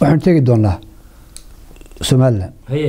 waxaan tegi doonaa Soomaaliland haye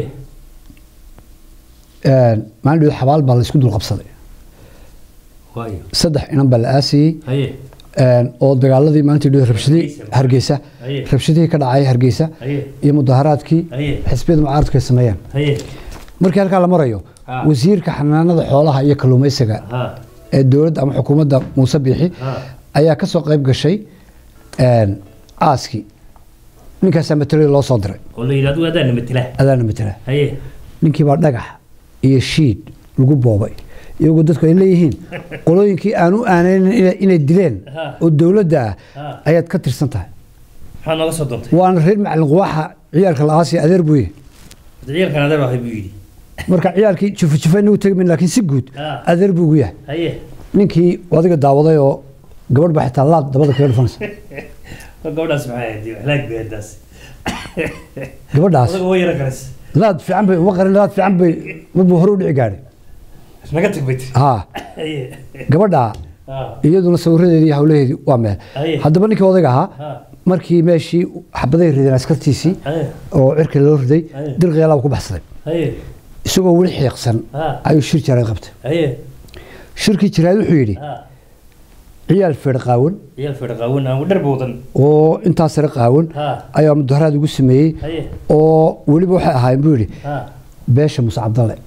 maalin xabaal baa la isku dul qabsaday waayo saddex inan baa la aasiyay haye oo dagaaladii maalintii dhawr rabshadii Hargeysa rabshadii ka dhacay Hargeysa iyo mudaharaadkii xisbiyada mucaaradka sameeyeen haye markii halka la marayo wasiirka xanaanada xoolaha iyo kalluumaysiga ee dawladda ama xukuumadda Muuse Biixi ayaa ka soo qayb gashay aaski ninkaas matalo loo soo diray oo la yiraahdo adaan matala haye ninkii baa dhagax iyo shiid lagu boobay iyagoo dadku ay leeyihiin qolooyinkii aanu aaneen inay dileen oo dawladda ayaad ka tirsan tahay waxaan naga soo doontay waan reer macallin quwaxa ciyaalka la aasi adeer buuye ciyaalkan adeer waxay buu yiri marka ciyaalkii jufo inuu tagay laakiin si guud adeer buu ugu yahay haye ninkii wadiga daawaday oo gabadh baa xitaa laad dabada kaga dhufanaysa gabadhaas maxay ahayd xalaag beedaas gabadhaas way yara garas laad fiican bay uma qarin laad fiican bay marba hore u dhici gaaray naga tagbayt gabadha iyaduna sawiradeedii hawlaheedii waa meel haddaba ninkii odayga ahaa markii meeshii xabaday rideen askartiisii oo cirka loo riday dirqeelaa ku baxsaday isagoo weli xiiqsan ayuu shir jarayd qabtay shirkii jarayd wuxuu yidhi ciyaal firqaawan aan dhar boodan oo intaas sare qaawan ayaa mudaharaad ugu sameeyay oo weliba waxay ahaayeen buu yidhi beesha Muuse Cabdalle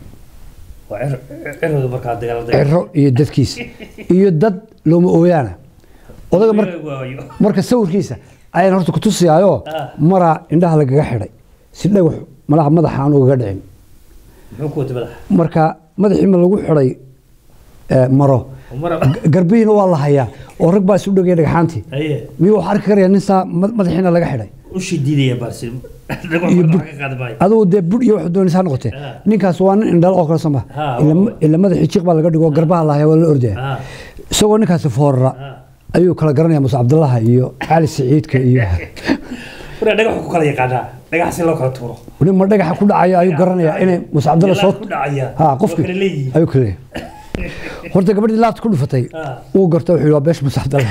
ciro iyo dadkiisa iyo dad looma ooyaana odaga marka sawirkiisa ayaan horta ku tusiyaayo mara indhaha lagaga xidhay si dhagax malaha madaxa aan uga dhicin marka madaxii ma lagu xidhay maro garbiina waa la hayaa oo rag baa isu dhagay dhagaxaantii miyuu wax arki karaya nin saa madaxiina laga xidhay u shidiidaya baarsi adoo dee bud iyo wax doonaysa noqotay ninkaas waa nin indhal oo kala sama ila madaxii jiq baa laga dhigo garbaha la hayaa waa la ordaya isagoo ninkaas foorra ayuu kala garanaya Muuse Cabdullaahi iyo Cali Saciidka iyo dhagax ku kala yaqaana dhagax si loo kala tuuro wali ma dhagax ku dhacaya ayuu garanaya inay Muuse Cabdullaahi soo qofkii ayuu kale horta gabadhii laad ku dhufatay uu gartay wuxuu waa beesh Muuse Cabdullaahi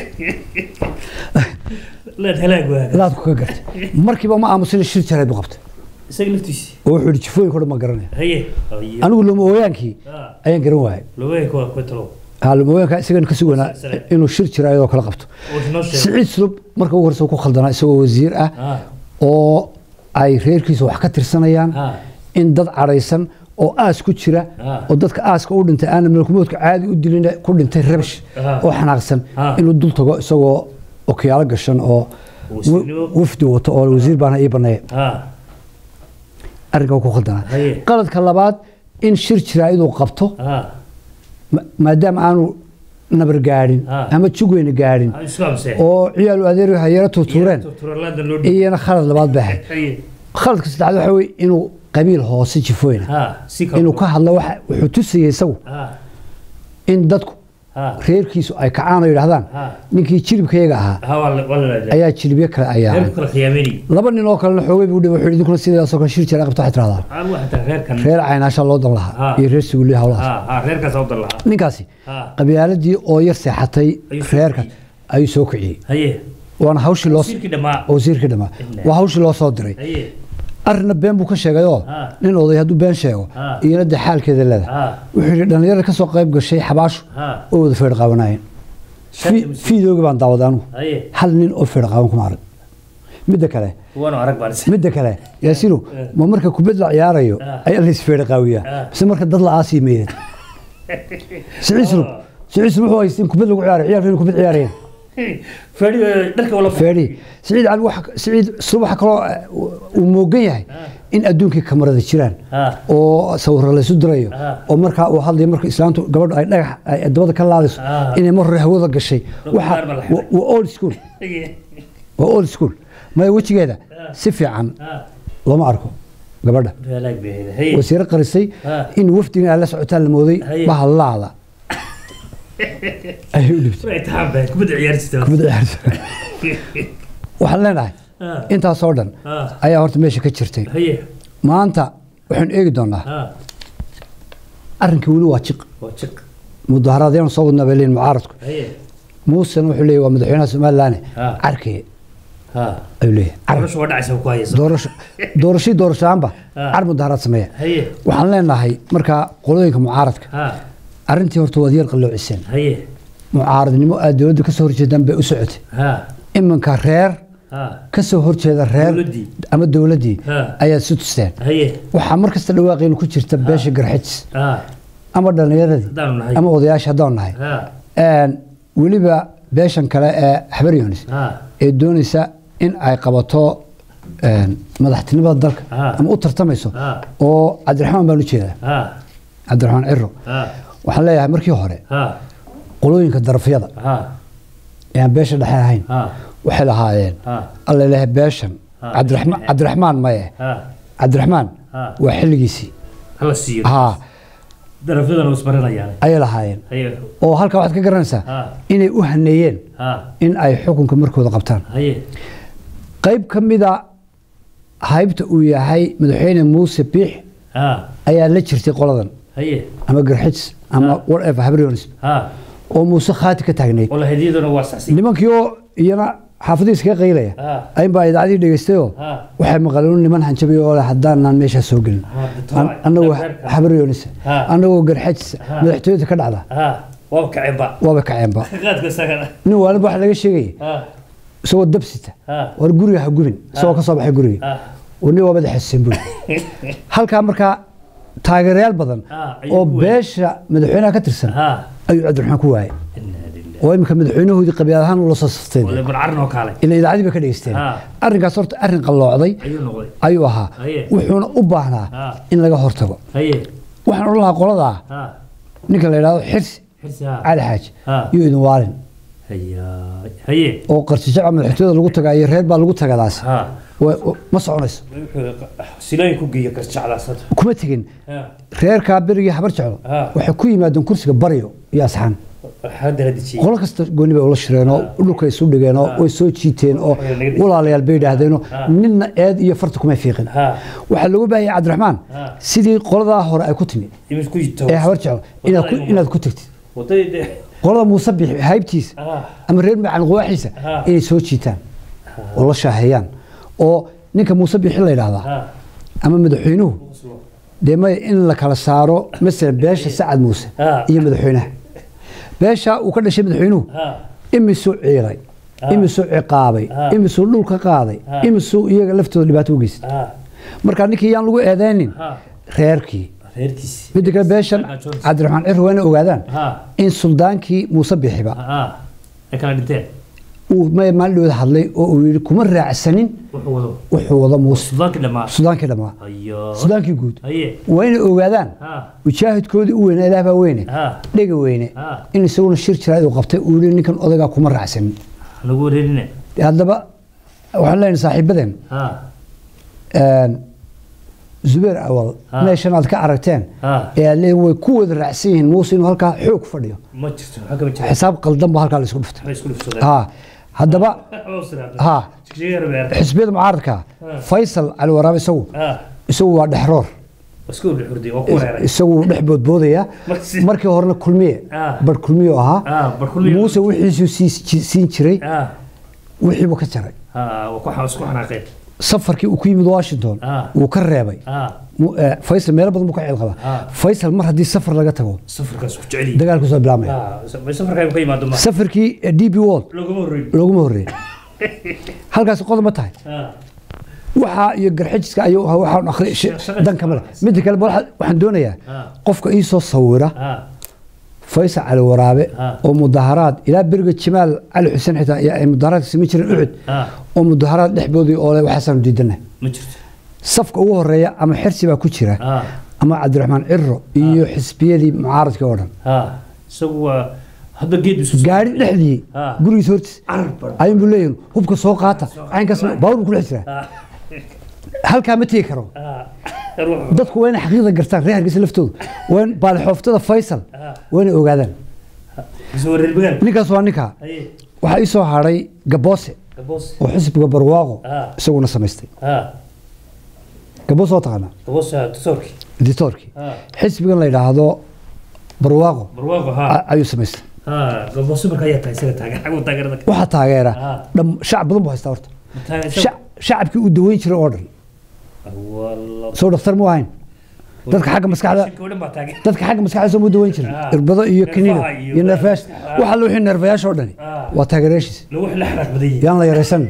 laad ku gartay markiiba ma aamusin shir jarayd u qabtay isaga naftiisi oo wuxuu jifooyin kor ma garanaya haye anigu lama ooyaankii ayaan garan waayay looyeenka waa ku talo lama isaga ka suganaa inuu shir jarayd oo kala qabto Saciid Sulub marka uu horso ku khaldana isagoo wasiir ah oo ay reerkiisa wax ka tirsanayaan in dad caraysan oo aas ku jira oo dadka aaska u dhintay aan milkumoodka caadi u dilin ku dhintay rabash oo xanaaqsan inuu dul tago isagoo okiyaalo gashan oo wafdi wato oo wasiir baana ii banay arrinka ku khaldana qaladka labaad in shir jarayd uu qabto maadaama aanu nabar gaarin ama jugweyna gaarin oo ciyaal adeer hayra tuureen iyana khalad labaad baa khaladka saddexaad waxa weey inuu qabiil hoose jifooyna inuu ka hadlo wuxuu tusiyay isagu in dadku reerkiisu ay kacaan oo yiraahdaan ninkii jilibkayga ahaa ayaa jilibyo kale ayaa laba nin oo kale xoogay buu dhibay wuxuu idinkuna sidaas oo kale shir jira qabto xitiraada reer caynaasha loo dan lahaa iyo reer suuliya hawlaha reerkaas oo dan lahaa ninkaasi qabiyaaladii oo yar seexatay reerka ayuu soo kiciyay waana hawshii loo wasiirkii dhamaa waa hawshii loo soo diray arna been buu ka sheegay oo nin oday hadduu been sheego iyana de xaalkeeda leedahay wuxuu yidhi dhalinyarada ka soo qayb gashay xabaashu oo wada feer qabanayeen fiidooga baan daawaday anigu hal nin oo feer qaban kuma arag midda kale yaasiinu ma marka kubad la ciyaarayo ayaa la isfeer qaawiyaa mise marka dad la aasi meeyay Saciid Sulub wuxuu haystaa kubad lagu ciyaaro ciyaalka kubad ciyaarayeen فادي سعيد على واحد سعيد صباح كلو وموجيه إن أدونك كاميرا ذكران أو صور الله سدريه أو مركا وحظي مركا إسلام قبل أي الدوادة كلادس إن مر هو ذا الشيء وأول سكول ما يوجي هذا سفي عن الله ما أعرفه قبل ده وسير قرصي إن وفدنا على سعوتان الماضي ما الله هذا أيوة كبد عيارته وحلنا أنت صوردن أي هرت ماشي كتشرتين ما أنت وحن إيه قدرنا أرنك ولو واتشق مظاهرات يوم صوتنا بلين معارضك موسى نوح لي ومدحونا سمال لاني عركي ayuu leeyahay doorashaanba car mudaharaad sameeya waxaan leenahay markaa qolooyinka mucaaradka arrintii horta waad yar qaloociseen mucaaradnimo aad dowladda kasoo horjeedaan bay u socotay iminka reer kasoo horjeeda reer ama dowladdii ayaad isu tusteen waxaa mar kasta dhawaaqaynu ku jirta beesha garxijis ama dhallinyaradii ama odayaasha haddaan nahay weliba beeshan kale ee xabar yunis ee doonaysa in ay qabato madaxtinimada dalka ama u tartamayso oo cabdiraxmaan baan u jeedaa cabdiraxmaan ciro waxaan leeyahay markii hore qolooyinka darafyada ee aan beesha dhexe ahayn waxay lahaayeen alla ilaahay beeshan cabdiraxmaan maye cabdiraxmaan waa xilligiisii ayay lahaayeen oo halkaa waxaad ka garanaysaa inay u haneeyeen in ay xukunka markooda qabtaan qayb ka mida haybta uu yahay madaxweyne muuse biix ayaa la jirtay qoladan ama garxijs ama whatever habrionis oo muuse khaati ka taagnayd nimankii oo iyana xaafadihiisa kaga qaylaya aynbaa idaacadii dhegaystayoo waxay maqaleen niman hanjabay oo leh haddaanaan meeshaa soo gelin annagoo habrionis annagoo garxijs madaxtooyada ka dhacda waaba kaceenba nin waalib waxa laga sheegaya isagoo dabsita war guriga ha gubin isagoo ka soo baxay guriga nin waa madaxaysan buri halkaa markaa taageerayaal badan oo beesha madaxweynaha ka tirsan ayuu cabdiraxmaan ku waayay oo imika madaxweynahoodii qabiil ahaan ula soo saftay ilaa idaacadii bay ka dhegaysteen arrinkaas horta arrin qalloocday ayuu ahaa wuxuuna u baahnaa in laga hortago waxaan odhan lahaa qoladaa ninka la yidhahdo xirsi cali xaaji iyo idin waalin oo qarsijaca madaxtooyada lagu tagaayo reer baa lagu tagadaas ma soconayso kuma tegin reerkaa berigii habar jeclo waxay ku yimaadeen kursiga baryo iyo asxaan qolo kasta gooni bay ula shireenoo dhulka isu dhigeenoo way soo jiiteen oo walaalayaal bay yidhaahdeenoo ninna eed iyo farta kumay fiiqin waxaa loogu baahayay cabdiraxmaan sidii qoladaa hore ay ku timi ee habar jeclo inaad ku tegtid qolada muuse biix haybtiisa ama reer macalin quwaaxiisa inay soo jiitaan oo la shaaheeyaan oo ninka muuse biixi la yidhaahdaa ama madaxweynuhu dee may in la kala saaro masalan beesha sacad muuse iyo madaxweynaha beesha uu ka dhashay madaxweynuhu imisuu ciiday imisuu ciqaabay imisuu dhul ka qaaday imisuu iyaga laftooda dhibaato u geystay marka ninkii yaan lagu eedeynin reerkii midda kale beeshan cabdiraxmaan ciro waa inay ogaadaan in suldaankii muuse biixiba uu maalin dhowda hadlay oo uu yidhi kuma raacsanin wuxuu wado muuse sudaankii dhammaa sudaankii guud waa inay ogaadaan mujaahidkoodii u weyne ilaah baa weyne dhega weyne in isaguna shir jiraad uu qabtay uu yidhi ninkan odaygaa kuma raacsanin haddaba waxaan leenahay saaxiibadeen zubeer awal meeshan aad ka aragteen ee aad leeyihin way ku wada raacsan yihiin muuse inuu halkaa xoog fadhiyo xisaab qaldan ba halkaa la isku dhuftay haddaba xisbiyada mucaaradka faysal cali waraabe isagu waa dhexroor isagu dhex boodboodaya markii horena kulmiye bar kulmiye ahaa muuse wixiisuu siin jiray wixiibuu ka jaray safarkii uu ku yimid Washington uu ka reebay Faysal meel badan buu ka cilqaba Faysal mar hadii safar laga tago safarkaas ku jecel dagaalku soo bilaabmay safarkii ka yimaado ma safarkii DB World loogu horeeyay halkaas qodob ma tahay waxa iyo garxijiska ayuu waxaan akhri dan kamala mid kale waxaan doonayaa qofka ii soo sawira Faysal cali waraabe oo mudaharaad ila birga Jamaal Ali Xuseen xitaa ay mudaharaad simi jireen ucud oo mudaharaad dhexboodii oo waxaan diidana ma jirto safka ugu horeeya ama xirsi baa ku jira ama Cabdiraxmaan Ciro iyo xisbiyadii mucaaradka oo dhan isagu hadda geed isku gaari dhexdii gurigiisa hortiis ayuu buleeyay hubka soo qaata aynkaas baawur ku xisra halka ma tii karo dadku weyn xaqiiqda gartaan reerkiisa laftooda weyn baal xooftada Faysal weyn ogaadaan ninkaas waa ninka waxa ay soo haray Gaboose oo xisbiga barwaaqo isaguna samaystay Gaboose taqana dictatorki xisbigan la yiraahdo barwaaqo ayuu samaystay Gaboose markaa ayaa tahay isaga taageera waxa taageera shacab badan buu haystaa horta shacabkii uu daweyn jiray oo dhan soo dhakhtar mu ahayn dadka xagga maskaxda soo mu daweyn jiray irbado iyo kiniino iyo nerfayaasha waxa loo wixii nerfayaasha oo dhani waa taageerayaashiisa yaan la yaraysan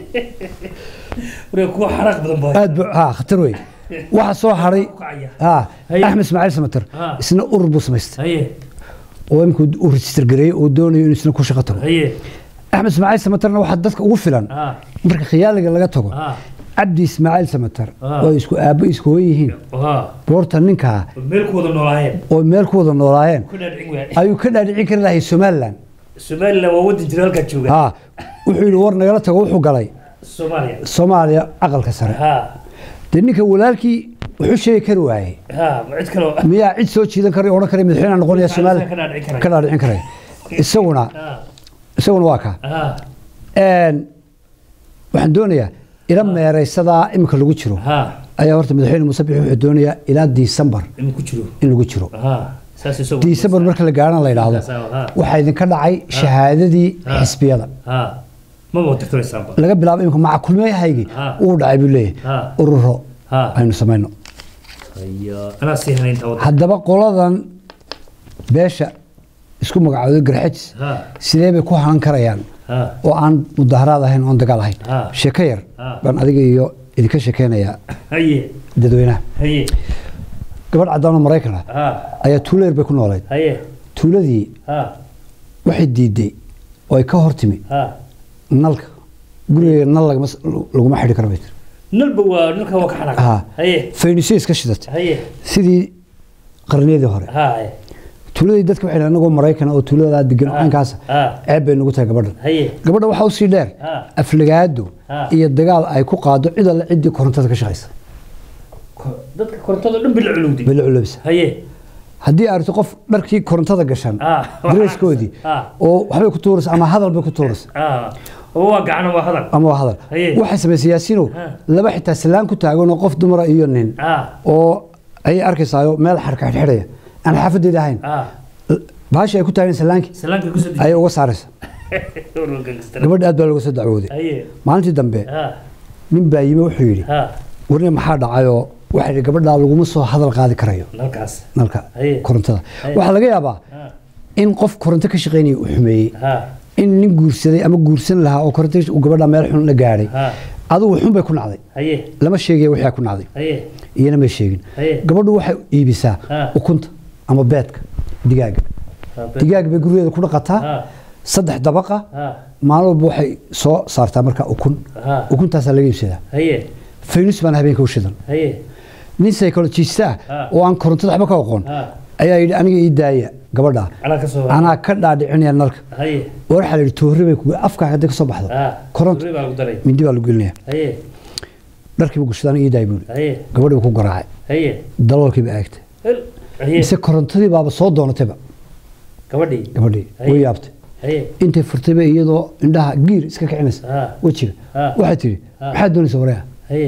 aad khatar wey waxa soo haray axmed ismaaciil samatar isna urur buu samaystay oo imkuu u register gareeyey oo doonayo inuu isna ku shaqo tago axmed ismaaciil samatarna waxaa dadka ugu filan marka khiyaaliga laga tago cabdi ismaaciil samatar oo isku aabbo isku hooy yihiin boorta ninkaa oo meel ku wada noolaayeen ayuu ka dhaadhicin kari lahay somaliland waa wadan jira halkaa jooga wuxuu yidhi war nagala tago wuxuu galay soomaaliya aqalka sare dee ninka walaalkii wuxuu sheegi kari waayey miyaa cid soo jiidan kara odhan kara madaxweyne noqonaya somaliland ka dhaadhicin karay isaguna waa kaa waxaan doonayaa ila meeraysadaa iminka lagu jiro ayaa horta madaxweyne muuse bixi wuxuu doonayaa ilaa disembar in lagu jiro disembar marka la gaarana la yidhaahdo waxaa idinka dhacay shahaadadii xisbiyada laga bilaabo iminka maca kulmeeyahaygii uu dhacay buu leeyahay ururo aynu samayno haddaba qoladan beesha isku magacooday garxajis sidee bay ku hanan karayaan oo aan mudaharaad ahayn oon dagaal ahayn sheeko yar baan adiga iyo idinka sheekeynayaa dadweynaha gabadh caddaanoo maraykan ah ayaa tuulo yar bay ku noolayd tuuladii waxay diiday oo ay ka hor timi nalka gurigeega nal laguma xidhi karo bay tiri faynusyo iska shidatay sidii qarniyadii hore tuuladii dadka waxay anagoo maraykan oo tuulada degan caynkaas ceeb bay nagu tahay gabadha waxaa usii dheer aflagaado iyo dagaal ay ku qaado cid alle ciddii korontada ka shaqaysa dadka korontada dhan bil culubisa haddii aragto qof dharkii korontada gashan dareyskoodii oo waxbay ku tuuraysa ama hadal bay ku tuuraysa ama waa hadal waxay samaysay yaasiinow laba xitaa salaan ku taaganoo qof dumara iyo nin oo ayay arkaysaayo meel xarka xidhxidhaya aan xaafadeeda ahayn baashi ay ku taagan salaankii ayay uga saaraysa gabadha aad baa looga soo dacwooday maalintii dambe nin baa yimi wuxuu yidhi warne maxaa dhacayoo waxaa yidhi gabadhaa laguma soo hadal qaadi karayo nalka korontada waxaa laga yaabaa in qof koronto ka shaqaynaya uu xumeeyey in nin guursaday ama guursan lahaa oo koronto gabadha meel xun la gaadhay adigu xun bay ku nacday lama sheegaya wixii ku nacday iyana may sheegin gabadhu waxay iibisaa ukunta ama beedka digaag bay gurigeeda ku dhaqataa 3 dabaqa maalin walba waxay soo saartaa marka ukuntaasaa laga iibsadaa faynus baan habeenka u shidan nin psychologist oo aan korontada waxba ka aqoon ayaa yidhi aniga ii daaya gabadha anaa ka dhaadhicinaya nalka waxaa la yidhi toorri bay afkaa hadday ka soo baxdo koronto mindi baa lagu gelinaya dharkiiba gushadaan ii daaya buuli gabadhiiba ku garaacay daloolkiiba aagtay mise korontadii baaba soo doonatayba gabadhii way yaabtay intay furtayba iyadoo indhaha giir iska kicinaysa wejiga waxay tidhi maxaad doonaysa wareeha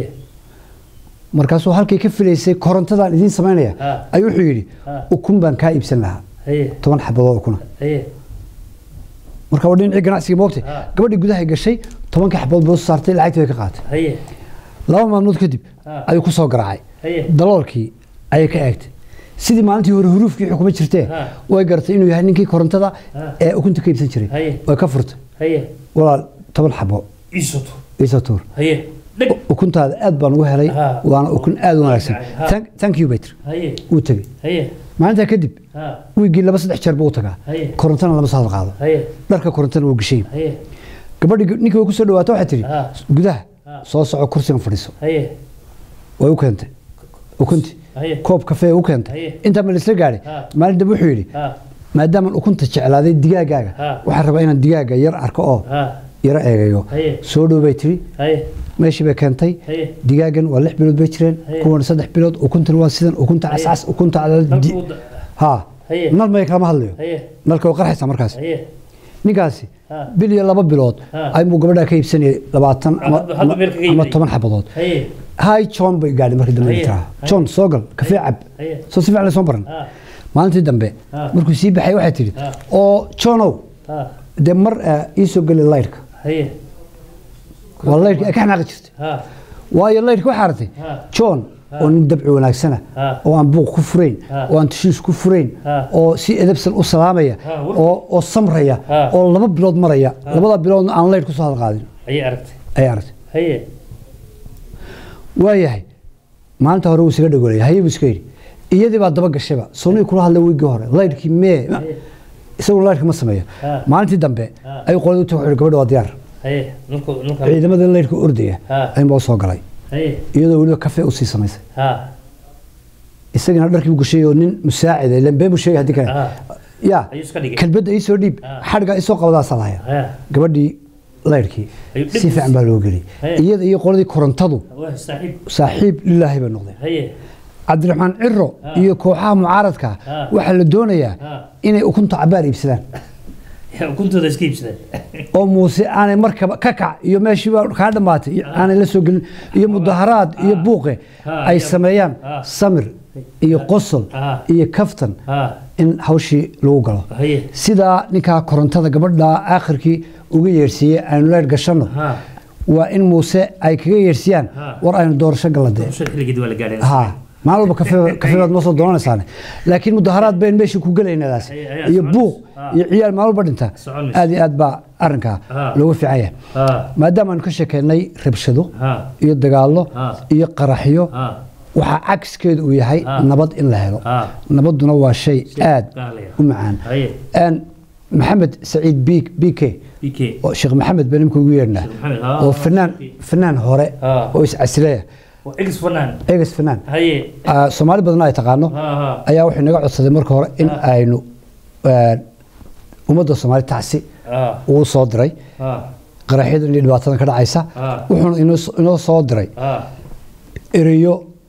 markaasuu halkay ka filaysay korontadaan idiin samaynaya ayuu wuxuu yidhi ukun baan kaa iibsan lahaa 10 xabadood ukuna marka waa dhinacii ganacsiga moogtay gabadhii gudahay gashay 10 xabadood buu saartay lacagtii bay ka qaatay 2 maalmood kadib ayuu ku soo garaacay daloolkii ayay ka eegtay sidii maalintii hore huruufkii xukuma jirtee way gartay inuu yahay ninkii korontada ee ukunta ka iibsan jiray way ka furtay walaal 10 xabo iso tuur ukuntaada aad baan ugu helay waana ukun aad u wanaagsan thank you Peter uu tagay maalinta kadib wiigii 2-3 jeer buu tagaa korontana lama soo qaado dharka korontana uu gashay gabadhii ninkii way ku soo dhawaato waxay tiri gudaha soo soco kursigan fadhiiso way u keentay ukunti koob kafee u keentay inta ma isla gaaray maalin dambe wuxuu yidhi maadaama ukunta jeclaaday digaagaaga waxaan rabaa inaan digaaga yar arko oo yara eegayo soo dhow bay tiri meeshii bay keentay digaagan waa 6 bilood bay jireen kuwan 3 bilood ukuntan waa sidan ukunta cascas ukunta nal may kama hadlayo nalka waa qarxaysa markaas ninkaasi bil iyo 2 bilood ayuu gabadha ka iibsanayay 20 ama 10 xabadood هاي جون بيقعد مركز دمبي ترى جون سوقل كفي عب سو سيف على صبرن ما أنت دمبي مركز سيب حي واحد تري أو جونو دمر يسوق اللايرك والله كان عقدت واي الله يركو حارتي جون وندبع وناكسنا وان بوق كفرين وان تشيش كفرين او سي ادبسن او سلاميا او سمريا او لبا بلود مريا لبدا بلود aan leer ku soo qaadin ay aragtay haye waayahay maanta hore uu isaga dhagolay haye biskay iyadii baa daba gashayba soonii kula hadlay wiigi hore leerkii mee isagu leerkii ma sameeyo maalintii dambe ay qoladu u taxay gabadha waa diyaar haye ciidamada leerkii ordaya ay ma soo galay iyadoo waliba kafe u sii samaysay isagana dharkii u gashay oo nin musaacid ah lambe mu sheegay hadii kale ya kalbada ay soo dhiib xarga ay soo qabdaa salaaya gabadhii leerkii si fiican baa loo geliyay iyada iyo qoladii korontadu saaxiib lilaahi ba noqday cabdiraxmaan ciro iyo kooxaha mucaaradka waxa la doonayaa inay ukunta cabaar iibsadaan ukuntooda iska iibsadaan oo muuse aanay markaba ka kac iyo meeshii baa ka dhamaatay aanay la soo gelin iyo mudaharaad iyo buuqe ay sameeyaan samir iyo qosol iyo kaftan in hawshii lagu galo sida ninka korontada gabadha aakhirkii uga yeersiiyay aynu leer gashano waa in muuse ay kaga yeersiyaan war aynu doorasho galadee ما لو كفيلات مصر دون سنة لكن مظاهرات بين ماشي كوجل ناس يبوق يعيال ما لو بدنتا هذه أتباع أرنكا لو في عيه ما دام نكشك إني ربشدو يدقالو يقرحيو وعكس كده وياهي نبض إن لهلو نبض نوع شيء آد ومعان أن محمد سعيد بيكي شيخ محمد بنمكو ويرنا وفنان هوري ويس عسلية إيجس فنان هاي سومالي بدنا يتقانو أيها وحنا نقعد صدق مرة هورا إن أينو ومدة سومالي تعسي وصادري قرحيد اللي الباطن كذا عيسى وحنا إنه صادري إريو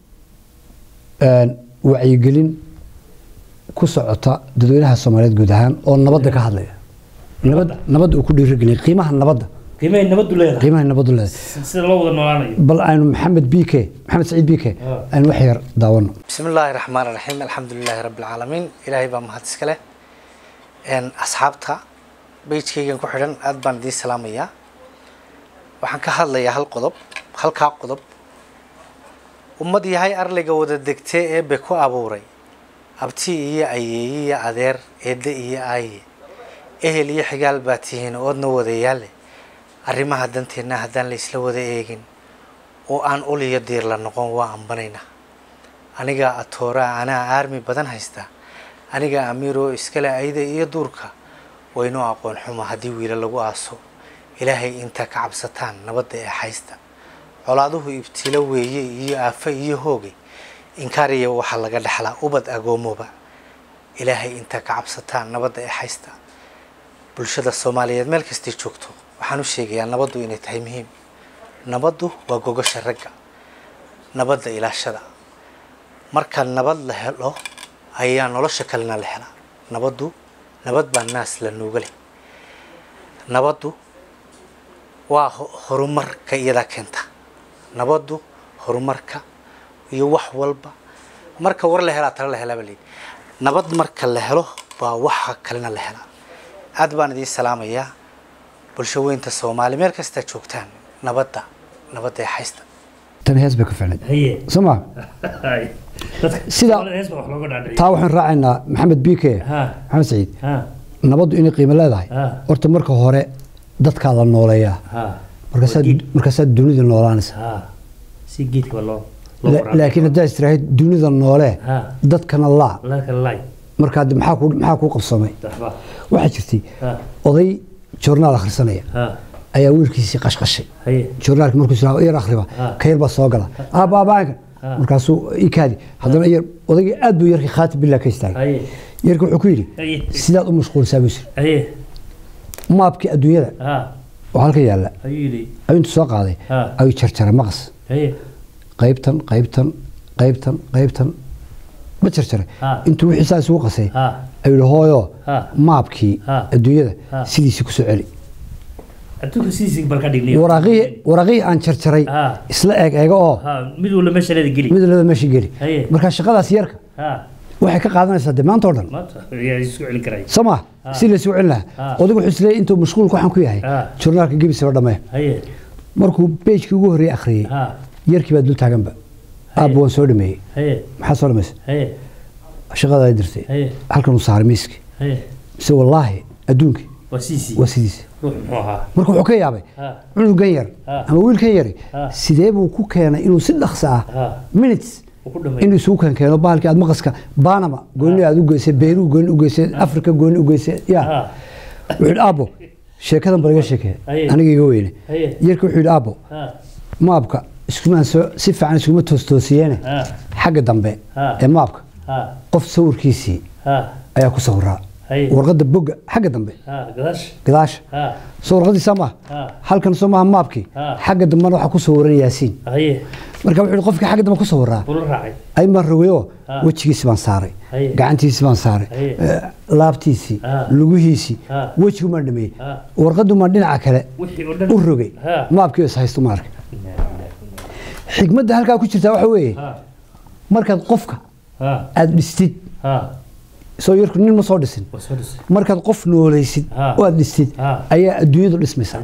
وعيقلين كسعة دولها سوماليات جودهان أو النبض كهذا نبض وكل رجلي قيمة النبض قيمة النبض ولا قيمة النبض ولا بل أنا محمد سعيد بيكي أنا وحير داون بسم الله الرحمن الرحيم الحمد لله رب العالمين إلهي بمهاتس كله إن أصحابتها بيتكي ينكو حرن أدبان دي سلامية وحن كهلا يا هالقضب هالكا قضب ومدي هاي أرلي جود الدكتة بكو أبوري أبتي أي أدير إد أي إهلي حجال باتين أودنو وديالي arrimaha danteena haddaan la isla wada eegin oo aan uliyo diir la noqon waa ambanayna aniga atoora ana army badan haysta aniga amiro iskala ayda iyo duurka waynu aqoon xumo hadii wiila lagu aaso ilaahay inta ka cabsataan nabadda ee haysta colaaduhu ibtila weeye iyo afa iyo hooge inkaariyo waxa laga dhaxlaa ubad agoomoba ilaahay inta ka cabsataan nabadda ee haysta bulshada Soomaaliyeed meel kasta joogto waxaan u sheegayaa nabaddu inay tahay muhiim nabaddu waa gogasha ragga nabadda ilaashada marka nabad la helo ayaa nolosha kalena la helaa nabad baa naas la nuugalay nabaddu waa horumarka iyada keenta nabaddu horumarka iyo wax walba marka war la helaa tala la helaa bali nabad marka la helo baa waxa kalena la helaa aad baan idin salaamayaa bulshooyinta Soomaali meel kasta joogtaan nabadda haysta tan hees baa ka fiicnay soma sida taa waxaan raacaynaa maxamed biike maxamed saciid nabaddu inay qiimo leedahay horta marka hore dadka la nooleeya markaas dunida noolaanaysa si geedka loo laakiin hadda istiraahid dunida noole dadkana la marka maxaa ku qabsamay waxa jirtay oday journal akhrisanaya ayaa wiilkiisii qashqashay journalka markuu soo yar akhriba kayr ba soo gala aabaanka markaasuu ikaadi haddana yar odayga aad buu yarkii khaatib bilaa ka istaagay yarku wuxuu ku yiri sidaad u mashquulsan bisir maabkii adduunyada oo halka yaala ayuu intuu soo qaaday ayuu jarjaray maqas qaybtan ma jarjaray intuu wixii saas ugu qasay ayuu hooyo maabkii adduunyada sidiisii ku soo celi adduunka sidiisii balka dhignay waraaqii aan jarjaray isla eega oo mid wala meesha geli marka shaqadaas yarka waxay ka qaadanaysaa maanta oo dhan isku celin karay sama si la isku celin lahaa odaygu wuxuu isleeyahay intuu mashquul ku xan ku yahay journalka gibisa dhamay markuu beejkii ugu horreeyay akhriyay yarkii baa dul taaganba aabbo waan soo dhameeyey maxaa soo dhamaysay shaqada ay dirtay halkan uu saaray miiskii mise wallaahi adduunkii waa sidiisa marka wuxuu ka yaabay cunugan yar ama wiilkan yari sidee buu ku keenay inuu si dhaqso ah minutes inuu isugu keeno bahalkii aad maqaska Panama gooni aad u geysay Beirut gooni u geysay Afrika gooni u geysay ya wuxuu aabbo sheekadan bariga sheekay aniga iga weyne yarkii wuxuu aabbo maabka iskuma si fiican iskuma toostoosiyeen xagga dambe ee maabka qof sawirkiisii ayaa ku sawiraa warqada boga xagga dambe gadaasha soo warqadii sama halkan soo ma maabki xagga dambe waxa ku sawiran Yaasiin marka wuxuu qofkii xagga dambe ku sawiraa ay ma raweeyo wajigiisa baan saaray gacantiisa baan saaray laabtiisi lugihiisi wajigu ma dhameeyay warqadu ma dhinaca kale u rogay maabkii is haysto marka xigmadda halka ku jirta waxa weeye markaad qofka aad dhistid soo yarku nin ma soo dhisin markaad qof noolaysid oo aad dhistid ayaa adduunyadu dhismaysaa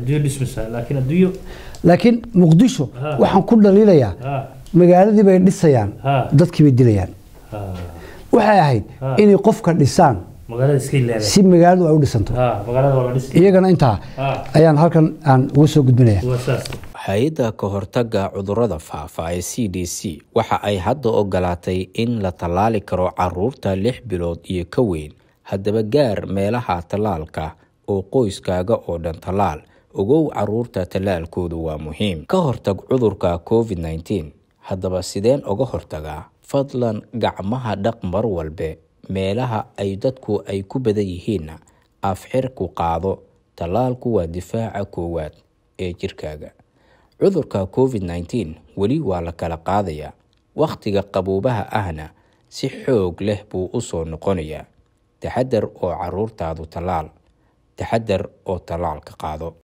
laakiin muqdisho waxaan ku dhaliilayaa magaaladii bay dhisayaan dadkii bay dilayaan waxay ahayd inay qofka dhisaan si magaaladu ay u dhisanto iyagana intaa ayaan halkan aan ugu soo gudbinayaa hay'adda ka hortagga cudurrada faafa ee CDC waxa ay hadda ogolaatay in la tallaali karo carruurta 6 bilood iyo ka weyn. Haddaba gaar meelaha tallaalka oo qoyskaaga oo dhan tallaal. Ogow carruurta tallaalkoodu waa muhiim. Ka hortag cudurka COVID-19. Haddaba sideen uga hortagaa? Fadlan gacmaha dhaq mar walba meelaha ay dadku ay ku badan yihiin. Afxirku qaado. Tallaalku waa difaaca koowaad ee jirkaaga. cudurka COVID-19 weli waa la kala qaadayaa. Waqtiga qaboobaha ahna si xoog leh buu u soo noqonayaa. Taxadar oo carruurtaadu tallaal. Taxadar oo tallaalka qaado.